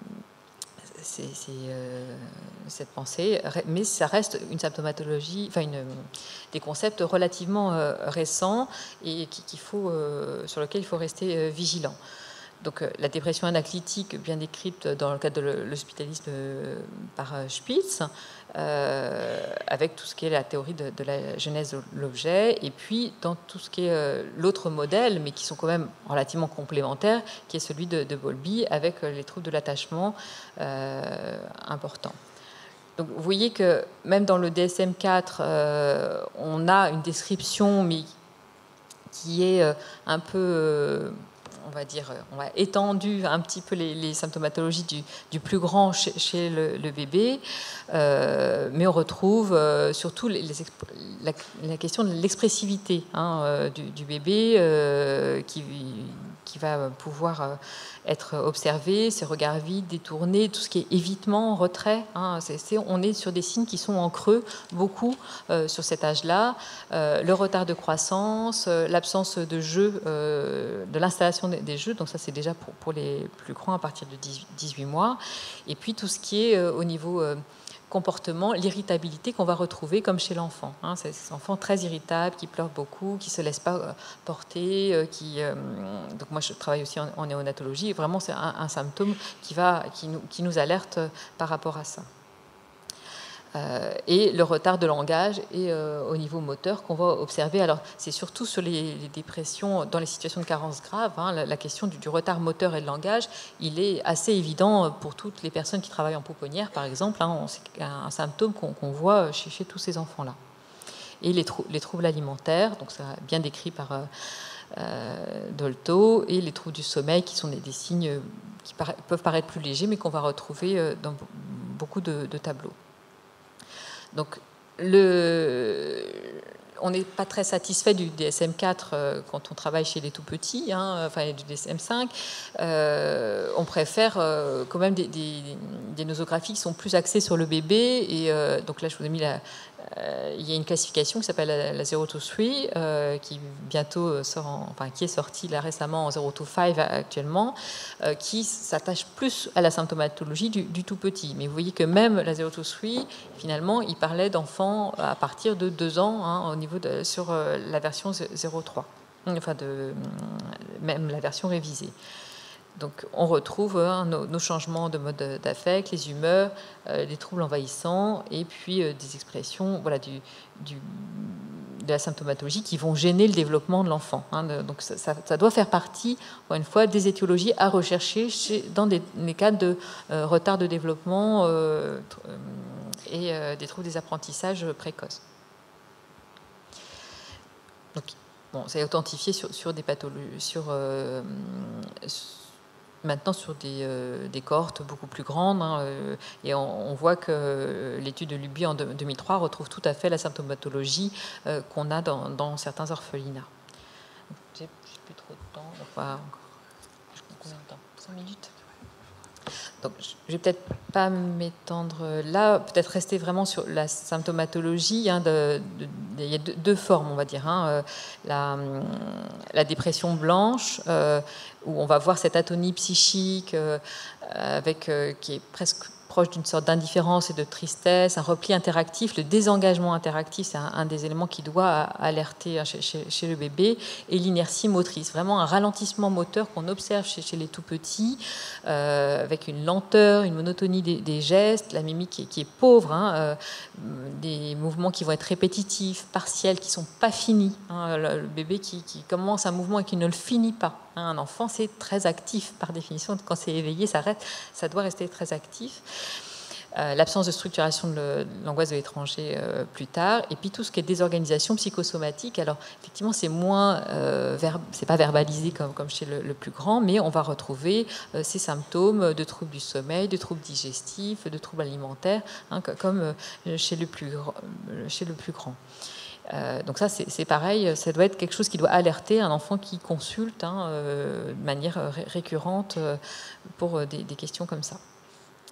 pensée, mais ça reste une symptomatologie, enfin des concepts relativement récents et sur lesquels il faut rester vigilant. Donc la dépression anaclitique, bien décrite dans le cadre de l'hospitalisme par Spitz, avec tout ce qui est la théorie de la genèse de l'objet, et puis dans tout ce qui est l'autre modèle, mais qui sont quand même relativement complémentaires, qui est celui de Bowlby, avec les troubles de l'attachement importants. Donc vous voyez que même dans le DSM-4, on a une description, mais qui est un peu... on va dire, on va étendu un petit peu les symptomatologies du plus grand chez le bébé, mais on retrouve surtout la question de l'expressivité du bébé qui va pouvoir être observé, ses regards vides, détournés, tout ce qui est évitement, retrait. On est sur des signes qui sont en creux, beaucoup, sur cet âge-là. Le retard de croissance, l'absence de jeu, de l'installation des jeux, donc ça c'est déjà pour les plus grands à partir de 18 mois. Et puis tout ce qui est au niveau comportement, l'irritabilité qu'on va retrouver comme chez l'enfant. Ces enfants très irritables, qui pleurent beaucoup, qui ne se laissent pas porter, donc moi je travaille aussi en néonatologie, et vraiment c'est un symptôme qui nous alerte par rapport à ça. Et le retard de langage et au niveau moteur qu'on va observer. Alors, c'est surtout sur les dépressions, dans les situations de carence grave, la question du retard moteur et de langage, il est assez évident pour toutes les personnes qui travaillent en pouponnière, par exemple. C'est un symptôme qu'on voit chez tous ces enfants-là. Et les troubles alimentaires, donc ça bien décrit par Dolto, et les troubles du sommeil, qui sont des signes qui peuvent paraître plus légers, mais qu'on va retrouver dans beaucoup de tableaux. Donc, on n'est pas très satisfait du DSM-4 quand on travaille chez les tout-petits, enfin du DSM-5. On préfère quand même des nosographies qui sont plus axées sur le bébé. Et donc là, je vous ai mis il y a une classification qui s'appelle la 0-3, qui bientôt qui est sortie là récemment en 0-5 actuellement, qui s'attache plus à la symptomatologie du tout petit. Mais vous voyez que même la 0-3, finalement, il parlait d'enfants à partir de 2 ans au niveau sur la version 0-3, enfin même la version révisée. Donc, on retrouve nos changements de mode d'affect, les humeurs, les troubles envahissants, et puis des expressions de la symptomatologie qui vont gêner le développement de l'enfant. Donc, ça doit faire partie, encore une fois, des étiologies à rechercher dans des cas de retard de développement et des troubles des apprentissages précoces. Donc, bon, c'est authentifié sur des pathologies, maintenant sur des cohortes beaucoup plus grandes, et on voit que l'étude de Luby en 2003 retrouve tout à fait la symptomatologie qu'on a dans certains orphelinats. J'ai plus trop de temps, combien de temps ? 5 minutes ? Donc, je ne vais peut-être pas m'étendre là, peut-être rester vraiment sur la symptomatologie. Il y a deux formes, on va dire. La dépression blanche, où on va voir cette atonie psychique qui est presque proche d'une sorte d'indifférence et de tristesse, un repli interactif, le désengagement interactif, c'est un des éléments qui doit alerter chez le bébé, et l'inertie motrice, vraiment un ralentissement moteur qu'on observe chez les tout-petits, avec une lenteur, une monotonie des gestes, la mimique qui est pauvre, des mouvements qui vont être répétitifs, partiels, qui ne sont pas finis. Le bébé qui commence un mouvement et qui ne le finit pas. Un enfant, c'est très actif par définition. Quand c'est éveillé, ça doit rester très actif. L'absence de structuration de l'angoisse de l'étranger plus tard, et puis tout ce qui est désorganisation psychosomatique. Alors effectivement, c'est moins, c'est pas verbalisé comme chez le plus grand, mais on va retrouver ces symptômes de troubles du sommeil, de troubles digestifs, de troubles alimentaires, comme chez le plus grand. Donc ça, c'est pareil, ça doit être quelque chose qui doit alerter un enfant qui consulte de manière récurrente pour des questions comme ça.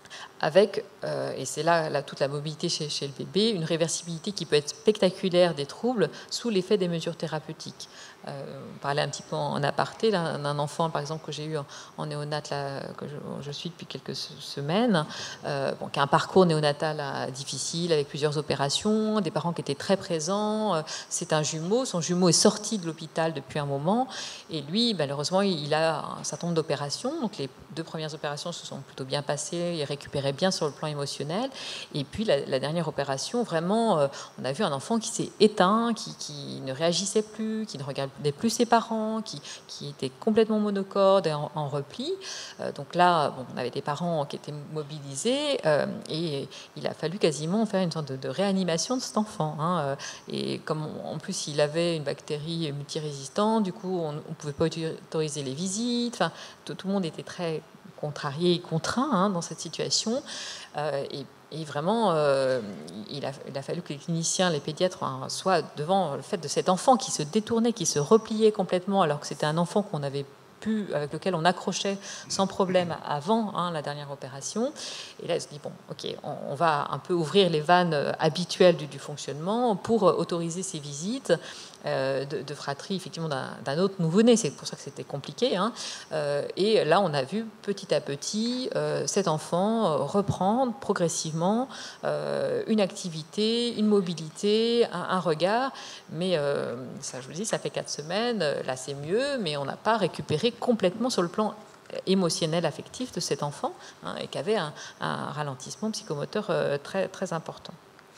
avec, et c'est là toute la mobilité chez le bébé, une réversibilité qui peut être spectaculaire des troubles sous l'effet des mesures thérapeutiques. On parlait un petit peu en aparté d'un enfant, par exemple, que j'ai eu en néonat, là, que je suis depuis quelques semaines, qui a un parcours néonatal difficile, avec plusieurs opérations, des parents qui étaient très présents. C'est un jumeau, son jumeau est sorti de l'hôpital depuis un moment, et lui, malheureusement, il a un certain nombre d'opérations. Donc les 2 premières opérations se sont plutôt bien passées, il récupérait bien sur le plan émotionnel. Et puis la dernière opération, vraiment, on a vu un enfant qui s'est éteint, qui ne réagissait plus, qui ne regardait plus ses parents, qui était complètement monocorde et en repli. Donc là, on avait des parents qui étaient mobilisés, et il a fallu quasiment faire une sorte de réanimation de cet enfant. Et comme en plus il avait une bactérie multirésistante, du coup on ne pouvait pas autoriser les visites. Enfin, tout le monde était très contrarié et contraint dans cette situation. Et vraiment, il a fallu que les cliniciens, les pédiatres, soient devant le fait de cet enfant qui se détournait, qui se repliait complètement, alors que c'était un enfant qu'on avait avec lequel on accrochait sans problème avant la dernière opération. Et là, il se dit, bon, ok, on va un peu ouvrir les vannes habituelles du fonctionnement pour autoriser ces visites de fratrie, effectivement, d'un autre nouveau-né. C'est pour ça que c'était compliqué. Et là, on a vu petit à petit cet enfant reprendre progressivement une activité, une mobilité, un regard. Mais ça, je vous dis, ça fait 4 semaines. Là, c'est mieux, mais on n'a pas récupéré complètement sur le plan émotionnel, affectif de cet enfant, et qui avait un ralentissement psychomoteur très, très important.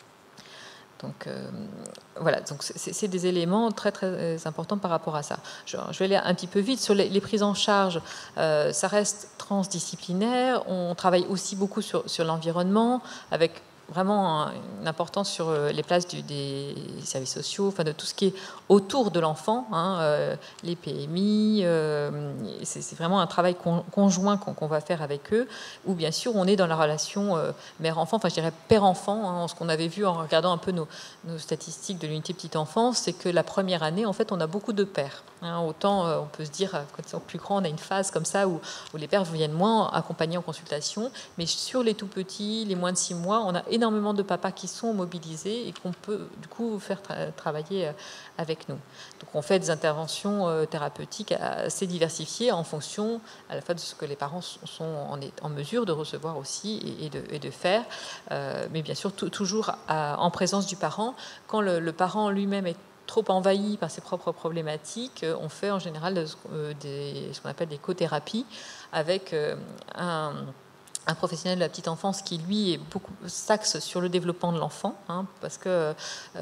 Donc voilà, donc c'est des éléments très, très importants par rapport à ça. Je vais aller un petit peu vite sur les prises en charge. Ça reste transdisciplinaire. On travaille aussi beaucoup sur l'environnement, avec vraiment une importance sur les places des services sociaux, enfin de tout ce qui est autour de l'enfant, les PMI. C'est vraiment un travail conjoint qu'on va faire avec eux, où bien sûr on est dans la relation mère-enfant, enfin je dirais père-enfant. Ce qu'on avait vu en regardant un peu nos statistiques de l'unité petite enfance, c'est que la première année, en fait, on a beaucoup de pères. Autant on peut se dire, quand ils sont plus grands, on a une phase comme ça où les pères viennent moins accompagnés en consultation, mais sur les tout petits, les moins de 6 mois, on a énormément de papas qui sont mobilisés et qu'on peut du coup faire travailler avec nous. Donc on fait des interventions thérapeutiques assez diversifiées en fonction à la fois de ce que les parents sont en mesure de recevoir aussi et de faire, mais bien sûr toujours en présence du parent. Quand le parent lui-même est trop envahi par ses propres problématiques, on fait en général ce qu'on appelle des cothérapies avec un professionnel de la petite enfance qui, lui, s'axe sur le développement de l'enfant, parce que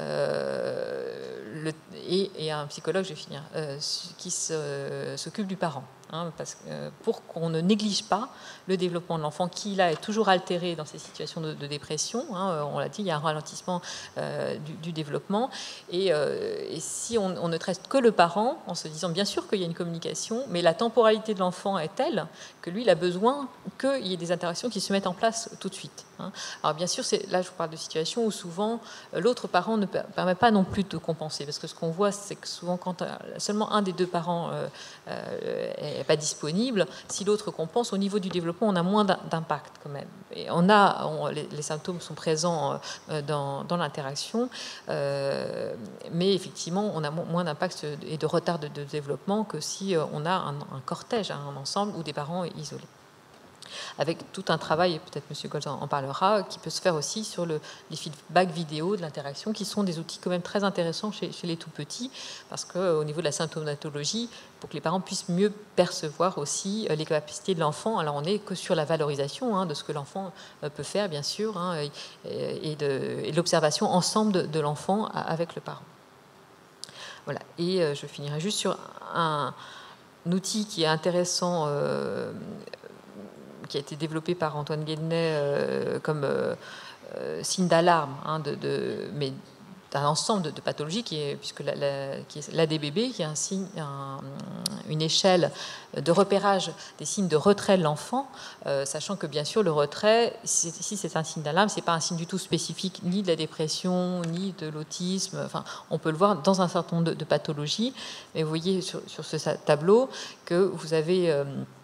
et un psychologue, je vais finir, qui s'occupe du parent. Pour qu'on ne néglige pas le développement de l'enfant qui, là, est toujours altéré dans ces situations de dépression. On l'a dit, il y a un ralentissement du développement. Et si on ne traite que le parent, en se disant bien sûr qu'il y a une communication, mais la temporalité de l'enfant est telle que lui, il a besoin qu'il y ait des interactions qui se mettent en place tout de suite. Alors bien sûr, là je vous parle de situations où souvent l'autre parent ne permet pas non plus de compenser, parce que ce qu'on voit, c'est que souvent quand seulement un des 2 parents est pas disponible, si l'autre compense, au niveau du développement, on a moins d'impact quand même. Et les symptômes sont présents dans l'interaction, mais effectivement, on a moins d'impact et de retard de développement que si on a un cortège, un ensemble ou des parents isolés. Avec tout un travail, et peut-être M. Golz en parlera, qui peut se faire aussi sur les feedbacks vidéo de l'interaction, qui sont des outils quand même très intéressants chez les tout-petits, parce qu'au niveau de la symptomatologie, pour que les parents puissent mieux percevoir aussi les capacités de l'enfant. Alors on n'est que sur la valorisation de ce que l'enfant peut faire, bien sûr, et de l'observation ensemble de l'enfant avec le parent. Voilà, et je finirai juste sur un outil qui est intéressant, qui a été développé par Antoine Guédenet comme signe d'alarme, mais d'un ensemble de pathologies, puisque l'ADBB, qui est une échelle de repérage des signes de retrait de l'enfant, sachant que bien sûr le retrait, si c'est un signe d'alarme, c'est pas un signe du tout spécifique ni de la dépression, ni de l'autisme. Enfin, on peut le voir dans un certain nombre de pathologies, mais vous voyez sur ce tableau que vous avez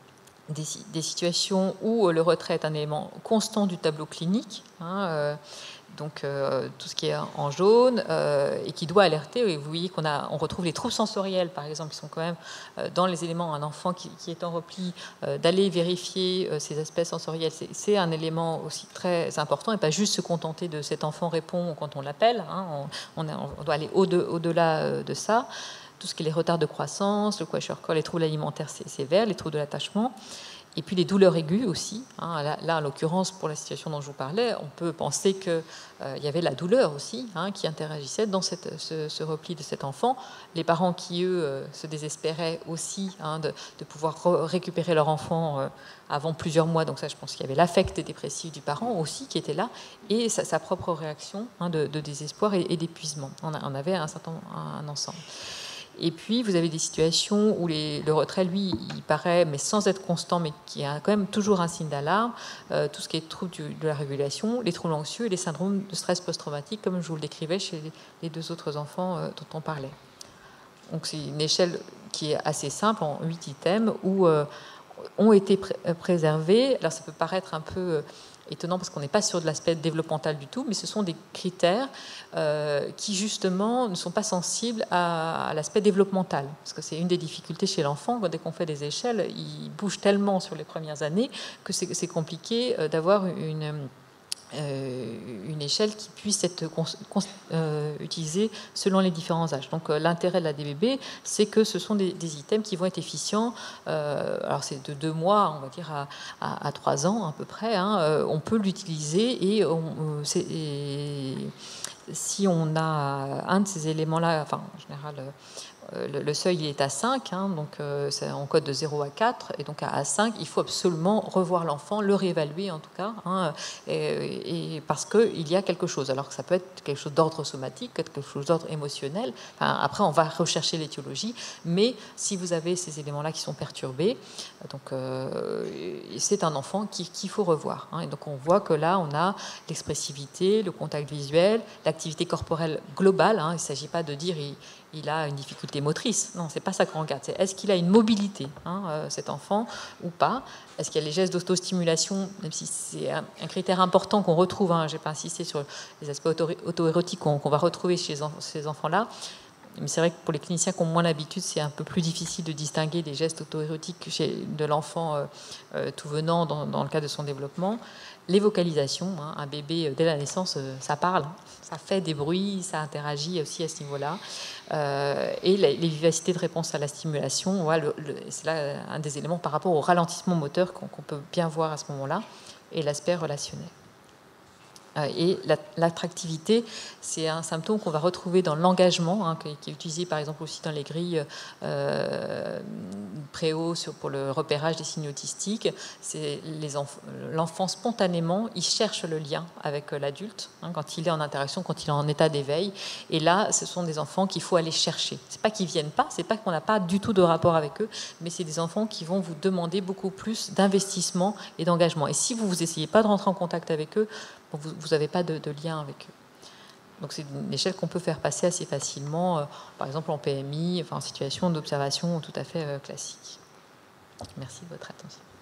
des situations où le retrait est un élément constant du tableau clinique, donc tout ce qui est en jaune, et qui doit alerter. Et vous voyez on retrouve les troubles sensoriels, par exemple, qui sont quand même dans les éléments. Un enfant qui est en repli, d'aller vérifier ses aspects sensoriels, c'est un élément aussi très important, et pas juste se contenter de cet enfant répond quand on l'appelle. On doit aller au-delà de ça. Tout ce qui est les retards de croissance, le kwashiorkor, les troubles alimentaires sévères, les troubles de l'attachement. Et puis les douleurs aiguës aussi. Là, en l'occurrence, pour la situation dont je vous parlais, on peut penser qu'il y avait la douleur aussi qui interagissait dans ce repli de cet enfant. Les parents qui, eux, se désespéraient aussi de pouvoir récupérer leur enfant avant plusieurs mois. Donc ça, je pense qu'il y avait l'affect dépressif du parent aussi qui était là, et sa propre réaction de désespoir et d'épuisement. On avait un ensemble. Et puis, vous avez des situations où le retrait, lui, il paraît, mais sans être constant, mais qui a quand même toujours un signe d'alarme, tout ce qui est trouble de la régulation, les troubles anxieux et les syndromes de stress post-traumatique, comme je vous le décrivais chez les 2 autres enfants dont on parlait. Donc, c'est une échelle qui est assez simple, en 8 items, où ont été préservés. Alors, ça peut paraître un peu étonnant parce qu'on n'est pas sur de l'aspect développemental du tout, mais ce sont des critères qui justement ne sont pas sensibles à l'aspect développemental, parce que c'est une des difficultés chez l'enfant. Dès qu'on fait des échelles, il bouge tellement sur les premières années que c'est compliqué d'avoir une échelle qui puisse être utilisée selon les différents âges. Donc l'intérêt de la DBB, c'est que ce sont des items qui vont être efficients. Alors c'est de 2 mois, on va dire, à 3 ans à peu près. On peut l'utiliser, et si on a un de ces éléments-là, enfin en général, le seuil il est à 5, donc c'est en code de 0 à 4, et donc à 5, il faut absolument revoir l'enfant, le réévaluer en tout cas, et parce qu'il y a quelque chose, alors que ça peut être quelque chose d'ordre somatique, quelque chose d'ordre émotionnel. Après, on va rechercher l'étiologie, mais si vous avez ces éléments-là qui sont perturbés, donc c'est un enfant qu'il faut revoir. Et donc on voit que là, on a l'expressivité, le contact visuel, l'activité corporelle globale. Il ne s'agit pas de dire il a une difficulté motrice. Non, c'est pas ça qu'on regarde. C'est est-ce qu'il a une mobilité, cet enfant, ou pas. Est-ce qu'il y a les gestes d'autostimulation, même si c'est un critère important qu'on retrouve. Je n'ai pas insisté sur les aspects auto-érotiques qu'on va retrouver chez ces enfants-là. Mais c'est vrai que pour les cliniciens qui ont moins l'habitude, c'est un peu plus difficile de distinguer des gestes auto-érotiques de l'enfant tout venant dans le cadre de son développement. Les vocalisations, un bébé dès la naissance, ça parle, ça fait des bruits, ça interagit aussi à ce niveau-là. Et les vivacités de réponse à la stimulation, c'est là un des éléments par rapport au ralentissement moteur qu'on peut bien voir à ce moment-là, et l'aspect relationnel. Et l'attractivité, c'est un symptôme qu'on va retrouver dans l'engagement, qui est utilisé par exemple aussi dans les grilles Préau pour le repérage des signes autistiques. C'est l'enfant spontanément, il cherche le lien avec l'adulte quand il est en interaction, quand il est en état d'éveil. Et là, ce sont des enfants qu'il faut aller chercher. C'est pas qu'ils viennent pas, c'est pas qu'on n'a pas du tout de rapport avec eux, mais c'est des enfants qui vont vous demander beaucoup plus d'investissement et d'engagement. Et si vous essayez pas de rentrer en contact avec eux, vous n'avez pas de lien avec eux. Donc c'est une échelle qu'on peut faire passer assez facilement, par exemple en PMI, en situation d'observation tout à fait classique. Merci de votre attention.